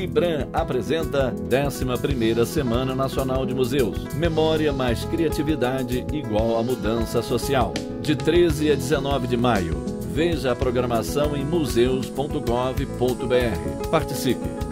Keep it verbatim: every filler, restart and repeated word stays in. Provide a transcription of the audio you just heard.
IBRAM apresenta décima primeira Semana Nacional de Museus. Memória mais criatividade igual a mudança social. De treze a dezenove de maio. Veja a programação em museus ponto gov ponto br. Participe!